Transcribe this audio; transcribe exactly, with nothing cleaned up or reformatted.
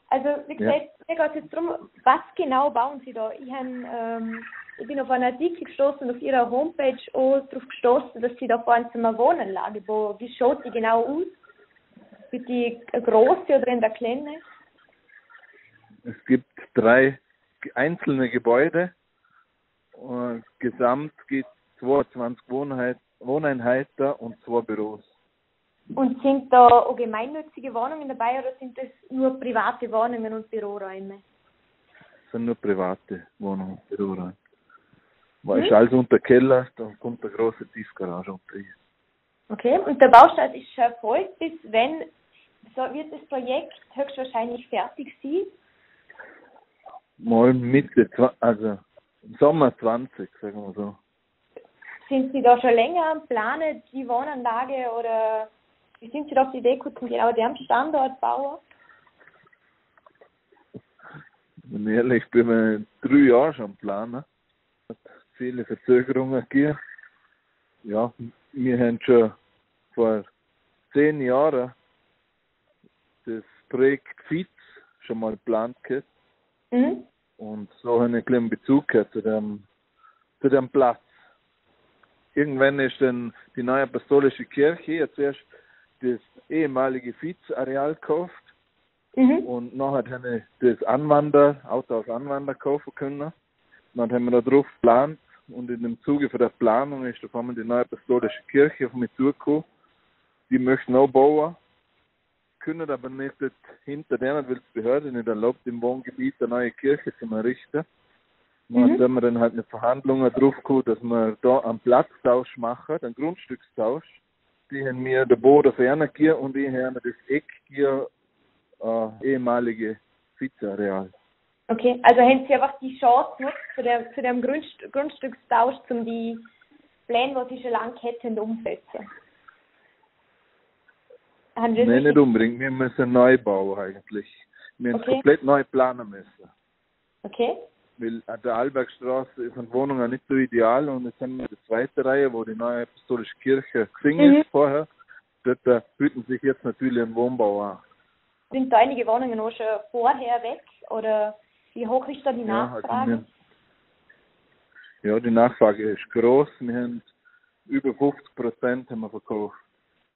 Also wie Ja. gesagt, mir geht es jetzt darum, was genau bauen Sie da? Ich, hab, ähm, ich bin auf einen Artikel gestoßen, auf Ihrer Homepage auch darauf gestoßen, dass Sie da vorhin zu einer Wohnanlage bauen. Wie schaut die genau aus? Wird die eine große oder in der kleine? Es gibt drei einzelne Gebäude. Und gesamt gibt es zweiundzwanzig Wohnheit, Wohneinheiten und zwei Büros. Und sind da auch gemeinnützige Wohnungen dabei oder sind das nur private Wohnungen und Büroräume? Das sind nur private Wohnungen und Büroräume. Weil Hm? ist alles unter Keller, da kommt eine große Tiefgarage unter hier. Okay, und der Baustart ist schon erfolgt. Bis wenn so wird das Projekt höchstwahrscheinlich fertig sein? Mal Mitte, zwa- also im Sommer zwanzig, sagen wir so. Sind Sie da schon länger am Planen, die Wohnanlage, oder wie sind Sie da auf die Idee gekommen, genau den Standort bauen? Wenn ich ehrlich bin, wir drei Jahre schon am Planen. Hat viele Verzögerungen gegeben. Ja, wir haben schon vor zehn Jahren das Projekt F I Z schon mal geplant gehabt. Mhm. Und so habe ich ein bisschen Bezug gehabt zu dem, zu dem Platz. Irgendwann ist dann die neue apostolische Kirche, jetzt erst das ehemalige F I Z-Areal gekauft. Mhm. Und nachher habe ich das Anwander, Auto aus Anwander kaufen können. Dann haben wir da drauf geplant. Und in dem Zuge von der Planung ist auf einmal die neue apostolische Kirche auf mich zugekommen. Die möchten auch bauen, können aber nicht hinter denen, weil die Behörde nicht erlaubt, im Wohngebiet eine neue Kirche zu errichten. Dann Mhm. haben wir dann halt eine Verhandlungen drauf gekommen, dass wir da einen Platztausch machen, einen Grundstückstausch. Die haben mir den Boden ferner gegeben und ich habe das Eck gegeben, äh, ehemalige Vizeareal. Okay, also haben Sie einfach die Chance genutzt für den, für den Grundst Grundstückstausch, um die Pläne, die Sie schon lange hätten, umzusetzen? Haben Sie das Nein, richtig- nicht unbedingt. Wir müssen neu bauen eigentlich. Wir haben Okay. komplett neu planen müssen. Okay. Weil an der Albergstraße ist eine Wohnung nicht so ideal und jetzt haben wir die zweite Reihe, wo die neue apostolische Kirche gesehen Mhm. ist vorher. Dort äh, bieten sich jetzt natürlich ein Wohnbau an. Sind da einige Wohnungen auch schon vorher weg, oder wie hoch ist da die Ja, also Nachfrage? wir, ja, die Nachfrage ist groß. Wir haben über fünfzig Prozent haben wir verkauft.